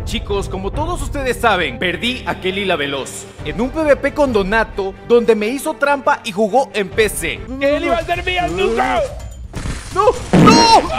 Chicos, como todos ustedes saben, perdí a Kelly la Veloz en un PvP con Donato, donde me hizo trampa y jugó en PC. ¡Kelly va a ser mía, nunca! ¡No! ¡No!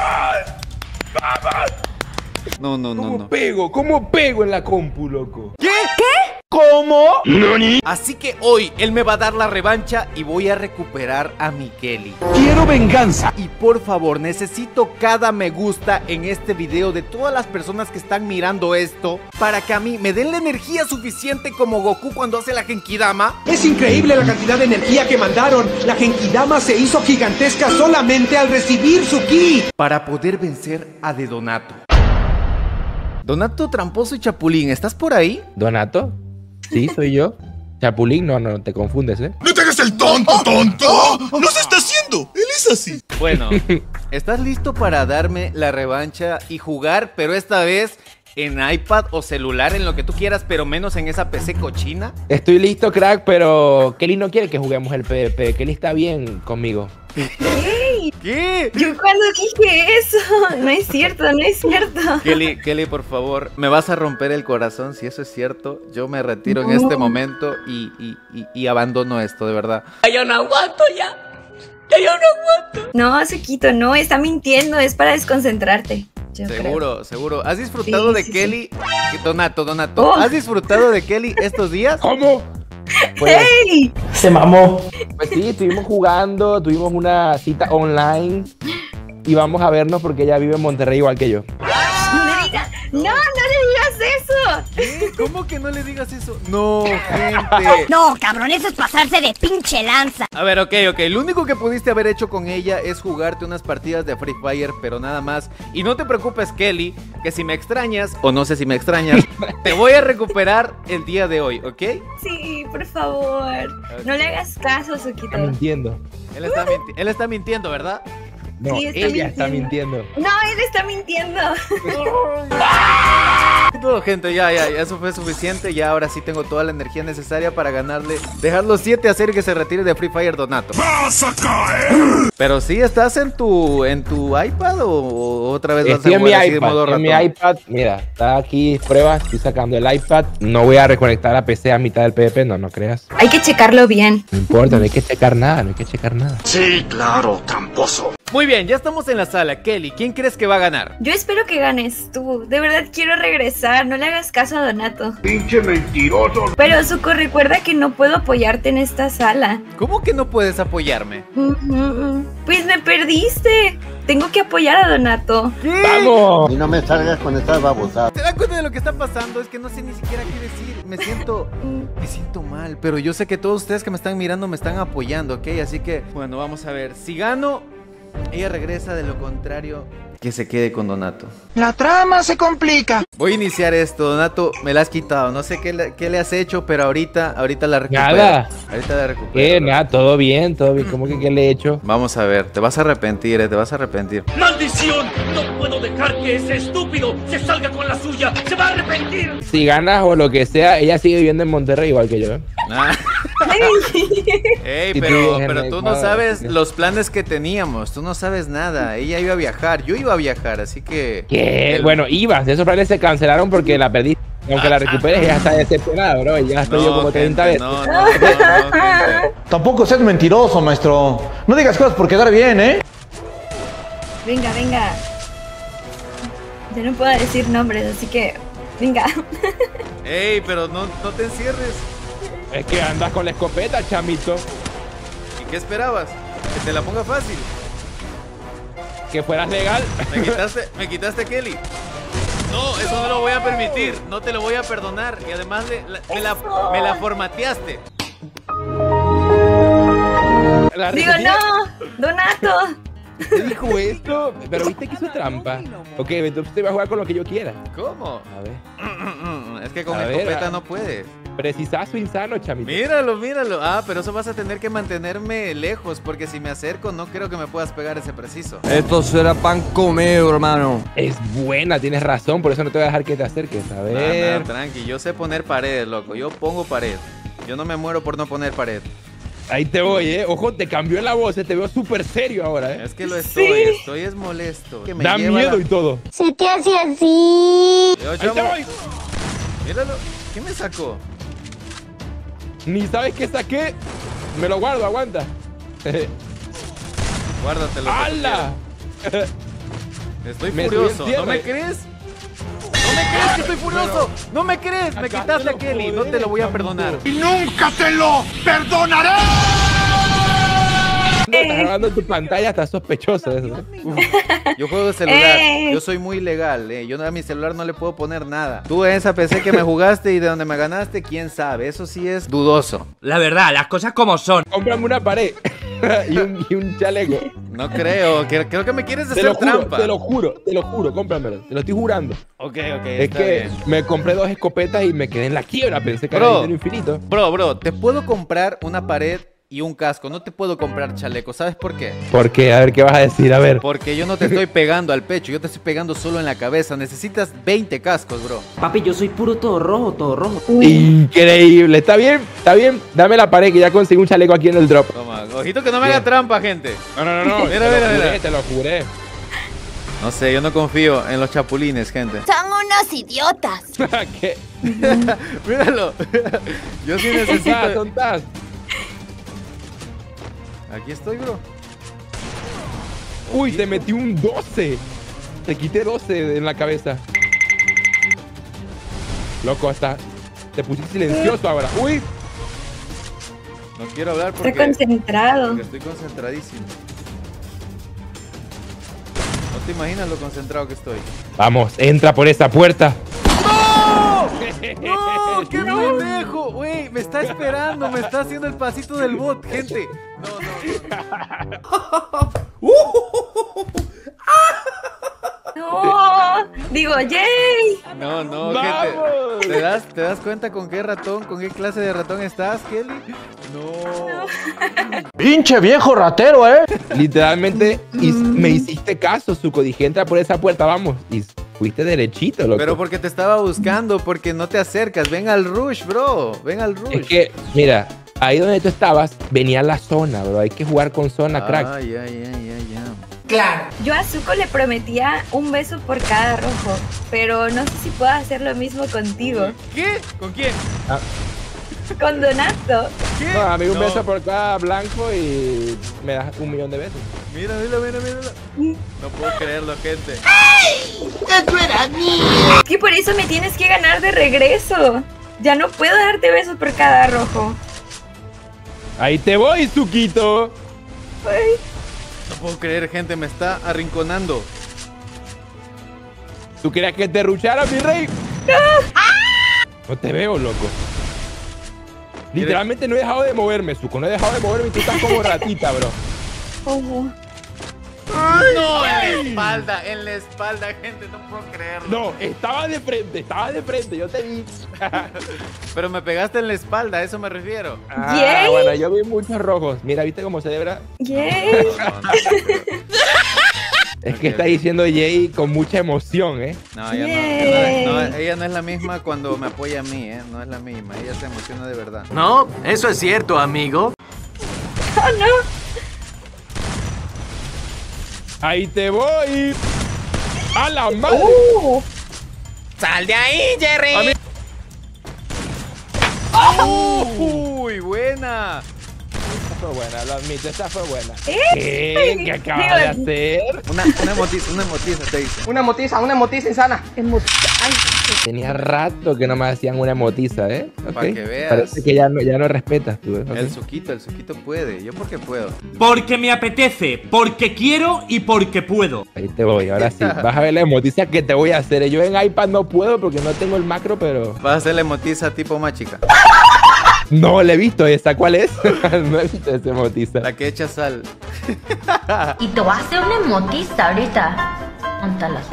No. ¿Cómo pego en la compu, loco? ¿Qué? ¿Cómo? Así que hoy él me va a dar la revancha y voy a recuperar a mi Kelly. Quiero venganza. Y por favor, necesito cada me gusta en este video de todas las personas que están mirando esto, para que a mí me den la energía suficiente como Goku cuando hace la Genkidama. Es increíble la cantidad de energía que mandaron. La Genkidama se hizo gigantesca solamente al recibir su ki. Para poder vencer a de Donato. Donato Tramposo y Chapulín, ¿estás por ahí? ¿Donato? Sí, soy yo. Chapulín, no te confundes, ¿eh? ¡No te hagas el tonto! ¡No se está haciendo! Él es así. Bueno, ¿estás listo para darme la revancha y jugar, pero esta vez en iPad o celular, en lo que tú quieras, pero menos en esa PC cochina? Estoy listo, crack, pero Kelly no quiere que juguemos el PvP. Kelly está bien conmigo. ¿Qué? Yo cuando dije eso, no es cierto. Kelly, por favor, me vas a romper el corazón. Si eso es cierto, yo me retiro en este momento y abandono esto, de verdad. Yo no aguanto ya. Yo no aguanto. No, Suquito, no, está mintiendo, es para desconcentrarte. Seguro. ¿Has disfrutado de Kelly? Sí. Donato. Oh. ¿Has disfrutado de Kelly estos días? ¿Cómo? Pues, ¡Hey! Se mamó. pues sí, estuvimos jugando, tuvimos una cita online y vamos a vernos porque ella vive en Monterrey igual que yo. No le digas, no le digas eso. ¿Qué? ¿Cómo que no le digas eso? No, gente. No, cabrón, eso es pasarse de pinche lanza. A ver, ok. Lo único que pudiste haber hecho con ella es jugarte unas partidas de Free Fire, pero nada más. Y no te preocupes, Kelly, que si me extrañas, o no sé si me extrañas, te voy a recuperar el día de hoy, ¿ok? Sí, por favor. Okay. No le hagas caso, Suquito. Está mintiendo. Él está mintiendo, ¿verdad? No, sí, ella está mintiendo. No, él está mintiendo. No, gente, ya, eso fue suficiente. Ya ahora sí tengo toda la energía necesaria para ganarle. Dejarlo 7-0 y que se retire de Free Fire Donato. ¡Vas a caer! Pero sí, ¿estás en tu iPad o otra vez vas a jugar así de modo ratón? En mi iPad, mira, está aquí pruebas, estoy sacando el iPad. No voy a reconectar a PC a mitad del PvP, no creas. Hay que checarlo bien. No importa, no hay que checar nada, Sí, claro, tramposo. Muy bien, ya estamos en la sala. Kelly, ¿quién crees que va a ganar? Yo espero que ganes tú. De verdad quiero regresar. No le hagas caso a Donato. ¡Pinche mentiroso! Pero, Zuko, recuerda que no puedo apoyarte en esta sala. ¿Cómo que no puedes apoyarme? Pues me perdiste. Tengo que apoyar a Donato. ¿Qué? ¡Vamos! Y no me salgas con estas babosadas. ¿Te das cuenta de lo que está pasando? Es que no sé ni siquiera qué decir. Me siento mal. Pero yo sé que todos ustedes que me están mirando me están apoyando, ¿ok? Así que, bueno, vamos a ver. Si gano, ella regresa. De lo contrario, que se quede con Donato. La trama se complica. Voy a iniciar esto. Donato, me la has quitado. No sé qué le has hecho, pero ahorita la recupero. Nada. Ahorita la recupero. Nada, todo bien. ¿Cómo que qué le he hecho? Vamos a ver, te vas a arrepentir, te vas a arrepentir. ¡Maldición! ¡No puedo dejar que ese estúpido se salga con la suya! ¡Se va a arrepentir! Si ganas o lo que sea, ella sigue viviendo en Monterrey igual que yo. Ey, pero tú no sabes los planes que teníamos. Tú no sabes nada. Ella iba a viajar, yo iba a viajar, así que... ¿Qué? Bueno, ibas. Esos planes se cancelaron porque la perdí. Aunque la recuperes, ella está decepcionada, bro. Ya has perdido como 30 veces. No, Tampoco seas mentiroso, maestro. No digas cosas por quedar bien, ¿eh? Venga. Yo no puedo decir nombres, así que... Venga. Ey, pero no te encierres. Es que andas con la escopeta, chamito. ¿Y qué esperabas? ¿Que te la ponga fácil? Que fueras legal. Me quitaste a Kelly. No, eso no lo voy a permitir. No te lo voy a perdonar. Y además me la formateaste. Digo, no, Donato. ¿Te dijo esto? Pero viste que hizo trampa. Ok, entonces te voy a jugar con lo que yo quiera. ¿Cómo? A ver. Es que con escopeta no puedes. Precisazo insano, chamito. Míralo. Ah, pero eso vas a tener que mantenerme lejos, porque si me acerco no creo que me puedas pegar ese preciso. Esto será pan comido, hermano. Es buena, tienes razón, por eso no te voy a dejar que te acerques. A ver. No, tranqui, yo sé poner pared, loco. Yo pongo pared. Yo no me muero por no poner pared. Ahí te voy, Ojo, te cambió la voz, te veo súper serio ahora, Es que lo estoy, Sí. es molesto. Que me Da lleva miedo y todo. Se te hace así. Yo, Ahí te chamo, voy. míralo. ¿Qué me sacó? Ni sabes qué saqué. Me lo guardo, aguanta. Guárdatelo. que tú ¡Hala! quieras. Estoy Me furioso. subí al ¿No me cierre. crees? ¿No me crees que estoy furioso? ¿No me crees? Me acá quitaste te a lo Kelly. No te joderé, lo voy a Camuto. perdonar. ¡Y nunca te lo perdonaré! Estás grabando en tu pantalla, está sospechoso eso. Yo juego de celular. Yo soy muy legal. Yo a mi celular no le puedo poner nada. Tú en esa PC que me jugaste y de donde me ganaste, quién sabe. Eso sí es dudoso. La verdad, las cosas como son. Cómprame una pared y un chaleco. No creo. Creo que me quieres Te hacer lo juro, trampa. te lo juro, cómpramelo. Te lo estoy jurando. Ok, Es está que bien. me compré 2 escopetas y me quedé en la quiebra. Pensé que Bro. era dinero infinito. Bro, te puedo comprar una pared y un casco. No te puedo comprar chaleco. ¿Sabes por qué? Porque, a ver, ¿qué vas a decir? A ver. Porque yo no te estoy pegando al pecho. Yo te estoy pegando solo en la cabeza. Necesitas 20 cascos, bro. Papi, yo soy puro todo rojo, todo rojo. Increíble. Está bien. Dame la pared que ya conseguí un chaleco aquí en el drop. Toma, ojito que no me Bien. haga trampa, gente. No. Mira. Te lo juré. No sé, yo no confío en los chapulines, gente. Son unos idiotas. ¿Qué? Míralo. Yo sí necesito. Tontas. Aquí estoy, bro. Uy, te metí un 12. Te quité 12 en la cabeza. Loco, hasta te pusiste silencioso ahora. Uy. No quiero hablar porque, Está concentrado. porque estoy concentradísimo. No te imaginas lo concentrado que estoy. Vamos, entra por esa puerta. ¡No! ¡Qué pendejo! Güey, me está esperando, me está haciendo el pasito del bot, gente. No, digo, yay. No, ¡Vamos! gente. ¿Te das cuenta con qué ratón, con qué clase de ratón estás, Kelly? No. ¡Pinche viejo ratero, Literalmente me hiciste caso, Zuko. Dije, entra por esa puerta, vamos. Y fuiste derechito, loco. Pero porque te estaba buscando, porque no te acercas. Ven al rush, bro. Ven al rush. Es que, mira, ahí donde tú estabas, venía la zona, bro. Hay que jugar con zona, crack. Ay. Yo a Zuko le prometía un beso por cada rojo, pero no sé si puedo hacer lo mismo contigo. ¿Qué? ¿Con quién? Con Donato. ¿Qué? No, a mí un No. beso por cada blanco y me das 1.000.000 de besos. Mira. No puedo creerlo, gente. Es que por eso me tienes que ganar de regreso. Ya no puedo darte besos por cada rojo. Ahí te voy, Zuquito. Ay, No puedo creer, gente. Me está arrinconando. ¿Tú querías que te ruchara, mi rey? No te veo, loco. Literalmente no he dejado de moverme, Zuko. No he dejado de moverme y tú estás como ratita, bro. ojo. No, en la espalda, gente. No puedo creerlo. No, estaba de frente, yo te vi. Pero me pegaste en la espalda, a eso me refiero. Yay. Bueno, yo vi muchos rojos. Mira, ¿viste cómo celebra? Yay. Es que está diciendo Jay con mucha emoción, ¿eh? No, ella Yay. ella no es la misma cuando me apoya a mí, ¿eh? No es la misma. Ella se emociona de verdad. No, eso es cierto, amigo. Oh, no. Ahí te voy. ¡A la madre! ¡Sal de ahí, Jerry! ¡Uy, buena! Esta fue buena, lo admito, esta fue buena. ¿Eh? ¿Qué acabas de hacer? Una emotiza, te dice. Una emotiza insana. Tenía rato que no me hacían una emotiza, ¿eh? Ok. Para que veas. Parece que ya no respetas tú, ¿eh? Ok. El suquito puede. Yo porque puedo. Porque me apetece, porque quiero y porque puedo. Ahí te voy, ahora sí. Vas a ver la emotiza que te voy a hacer. Yo en iPad no puedo porque no tengo el macro, pero... Vas a hacer la emotiza tipo más chica. No le he visto esa, ¿cuál es? No he visto esa emotiza. La que echa sal. Y te vas a hacer una emotiza ahorita. Móntalas.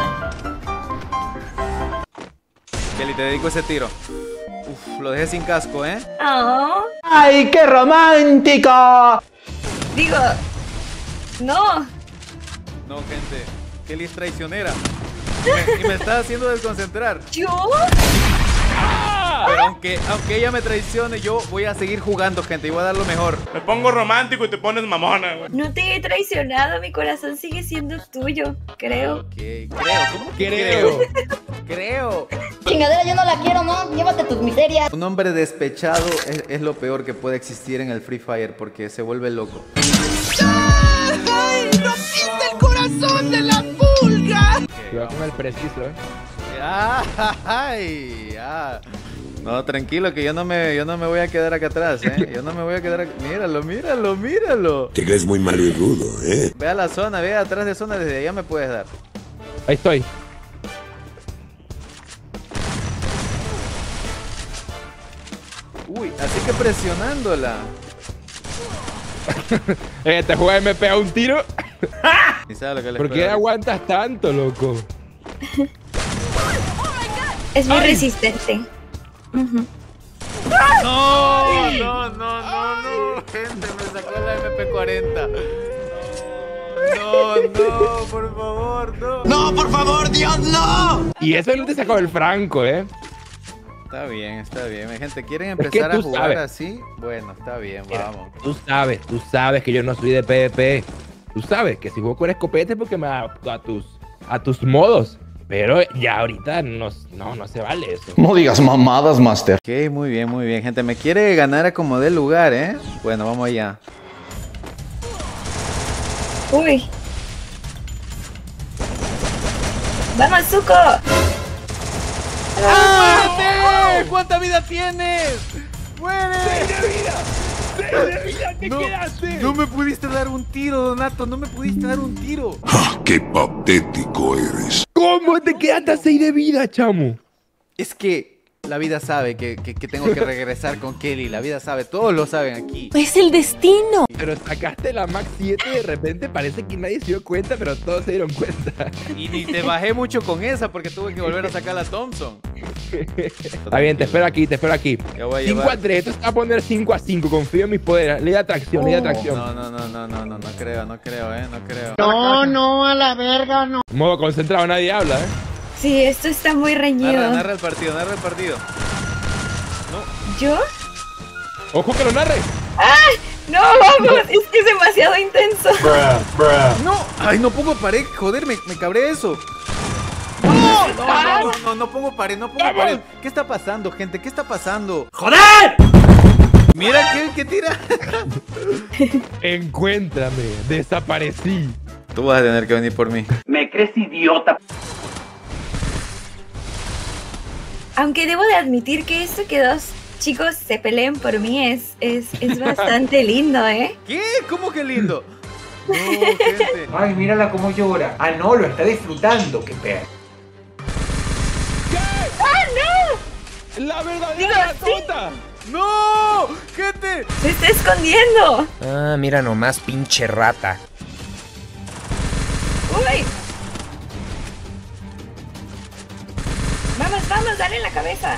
Kelly, te dedico ese tiro. Uf, lo dejé sin casco, ¿eh? Oh, ¡Ay, qué romántico! digo, no. No, gente. Kelly es traicionera. Y me está haciendo desconcentrar. ¿Yo? ¡Ah! Pero aunque ella me traicione, yo voy a seguir jugando, gente, y voy a dar lo mejor. Me pongo romántico y te pones mamona, güey. No te he traicionado, mi corazón sigue siendo tuyo, creo. Ok, creo, ¿cómo que creo? Creo. Chingadera, yo no la quiero, ¿no? Llévate tus miserias. Un hombre despechado es lo peor que puede existir en el Free Fire porque se vuelve loco. ¡Ay! ¡Rompiste el corazón de la pulga! Cuidado con el preciso, Ay, ya. No, tranquilo, que yo no me voy a quedar acá atrás, Yo no me voy a quedar acá. Míralo. Te crees muy malo y rudo, Ve a la zona, ve atrás de zona, desde allá me puedes dar. Ahí estoy. Uy, así que presionándola. Te juega MP a un tiro. ¿Y sabes lo que ¿Por qué aguantas tanto, loco? Es muy resistente. No, gente, me sacó la MP40. No, por favor, no. No, por favor, Dios, no. Y eso no te sacó el Franco, Está bien, gente, ¿quieren empezar a jugar así? Bueno, está bien, vamos. Tú sabes que yo no soy de PvP. Tú sabes que si juego con escopeta es porque me adapto a tus modos. Pero ya ahorita no se vale eso. No digas mamadas, Master. Ok, muy bien, gente. Me quiere ganar a como dé lugar, Bueno, vamos allá. Uy. ¡Vamos, Zuko! ¡Ah! ¿Cuánta vida tienes? ¡Muere! ¡6 de vida! ¡Te quedaste! No me pudiste dar un tiro, Donato. No me pudiste dar un tiro. ¡Qué patético eres! ¿Cómo te quedaste a 6 de vida, chamo? Es que la vida sabe que tengo que regresar con Kelly. La vida sabe, todos lo saben aquí. Es el destino. Pero sacaste la Max 7 y de repente parece que nadie se dio cuenta, pero todos se dieron cuenta. Y ni te bajé mucho con esa porque tuve que volver a sacar la Thompson. Está bien, te espero aquí. 5-3, esto se va a poner 5-5, confío en mis poderes. Ley de atracción. No creo, no creo. No, a la verga, no. Modo concentrado, nadie habla, Sí, esto está muy reñido. Narra el partido. No. ¿Yo? ¡Ojo que lo narre! ¡Ah! ¡No, vamos! Es que es demasiado intenso. ¡No! ¡Ay, no pongo pared! Joder, me cabré eso. No pongo pared. ¿Qué está pasando, gente? ¿Qué está pasando? ¡Joder! Mira ¿qué tira? Encuéntrame, desaparecí. Tú vas a tener que venir por mí. ¿Me crees idiota? Aunque debo de admitir que esto que dos chicos se peleen por mí es bastante lindo, ¿Qué? ¿Cómo que lindo? No, gente. Ay, mírala cómo llora. Ah, no, lo está disfrutando, qué perro. ¡Ah, no! ¡La verdadera tonta! ¡No! ¡Gente! ¡Se está escondiendo! Ah, mira nomás, pinche rata. ¡Uy! Vamos, dale en la cabeza.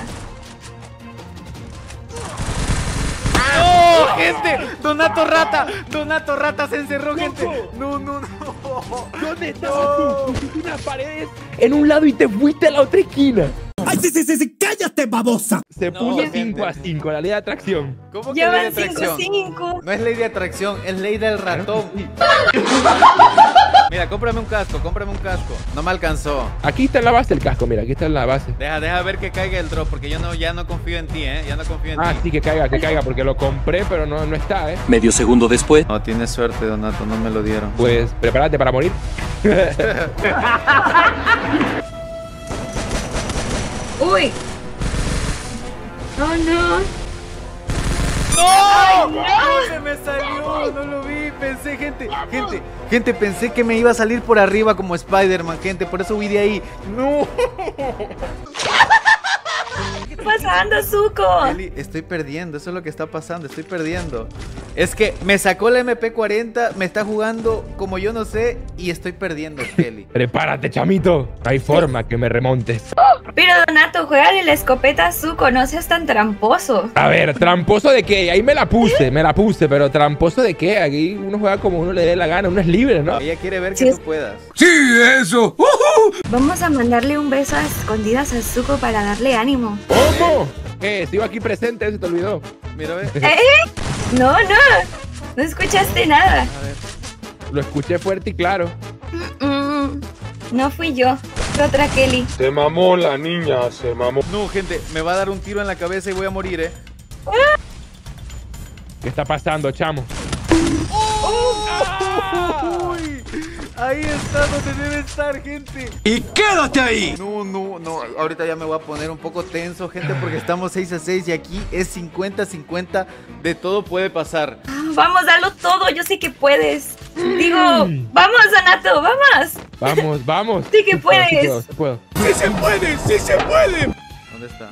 ¡No, gente! ¡Donato rata! Se encerró, gente. No. ¿Dónde estabas tú? Pusiste unas paredes en un lado y te fuiste a la otra esquina. ¡Ay, sí! ¡Cállate, babosa! Se puso 5-5, la ley de atracción. ¿Cómo que Ya ley de van atracción? 5-5. No es ley de atracción, es ley del ratón. Mira, cómprame un casco. No me alcanzó. Aquí está en la base el casco, mira, aquí está en la base. Deja ver que caiga el drop, porque ya no confío en ti, Ya no confío en ti. Sí, que caiga, porque lo compré, pero no está, Medio segundo después. No, tienes suerte, Donato, no me lo dieron. Pues, prepárate para morir. ¡Uy! ¡Oh, no! ¡No! ¡Ay, no! Se me salió, no lo vi. Pensé, gente, pensé que me iba a salir por arriba como Spider-Man, gente. Por eso huí de ahí. ¡No! ¿Qué está pasando, Zuko? Kelly, estoy perdiendo, eso es lo que está pasando, estoy perdiendo. Es que me sacó la MP40, me está jugando como yo no sé y estoy perdiendo, Kelly. Prepárate, chamito. No hay forma que me remontes. Pero Donato, juégale la escopeta a Zuko, no seas tan tramposo. A ver, ¿tramposo de qué? Ahí me la puse, pero ¿tramposo de qué? Aquí uno juega como uno le dé la gana, uno es libre, ¿no? Ella quiere ver que tú puedas. ¡Sí, eso! Vamos a mandarle un beso a escondidas a Zuko para darle ánimo. ¿Cómo? Sigo aquí presente, se te olvidó. Mira, ve. No escuchaste nada. A ver. Lo escuché fuerte y claro. No fui yo, fue otra Kelly. Se mamó la niña, se mamó. No, gente, me va a dar un tiro en la cabeza y voy a morir, ¿Qué está pasando, chamo? Uy, ahí está donde debe estar, gente. ¡Y quédate ahí! No, ahorita ya me voy a poner un poco tenso, gente, porque estamos 6-6 y aquí es 50-50, de todo puede pasar. Vamos, dalo todo, yo sé que puedes. Digo, vamos, Donato, vamos. Vamos. Sí que puedes. Sí puedo. ¡Sí se puede! ¡Sí se puede! ¿Dónde está?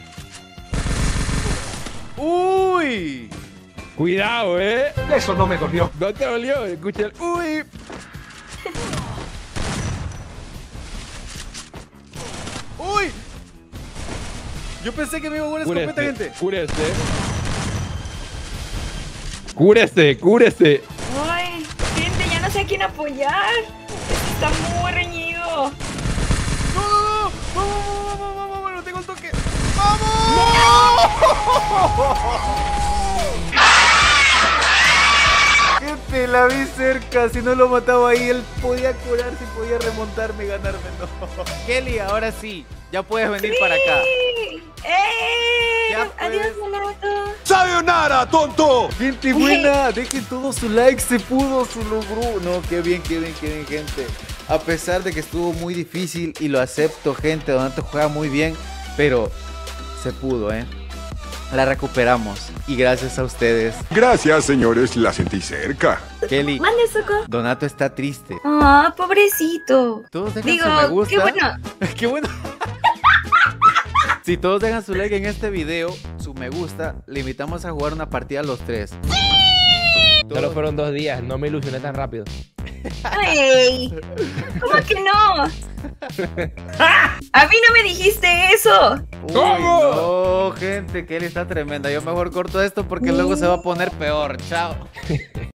¡Uy! Cuidado, Eso no me dolió. No te dolió, escucha el uy. ¡Uy! Yo pensé que me iba a una escopeta, gente. Cúrese. Ay, gente, ya no sé a quién apoyar. Esto está muy reñido. ¡Vamos! ¡No tengo el toque! ¡Vamos! Gente, la vi cerca. Si no lo mataba ahí, él podía curarse y podía remontarme y ganarme. No. Kelly, ahora sí. Ya puedes venir para acá. Adiós, Donato. ¡Sayonara, tonto! Gente buena, dejen todo su like, se pudo, se logró. No, qué bien, gente. A pesar de que estuvo muy difícil y lo acepto, gente, Donato juega muy bien, pero se pudo, La recuperamos y gracias a ustedes. Gracias, señores, la sentí cerca. Kelly, Mande, Soco. Donato está triste. Ah, pobrecito. Todos dejan Digo, su me gusta. qué bueno. Qué bueno. Si todos dejan su like en este video, su me gusta, le invitamos a jugar una partida a los tres. Solo fueron 2 días, no me ilusioné tan rápido. ¡Ey! ¿Cómo que no? A mí no me dijiste eso. ¿Cómo? No, gente, Kelly está tremenda. Yo mejor corto esto porque luego se va a poner peor. Chao.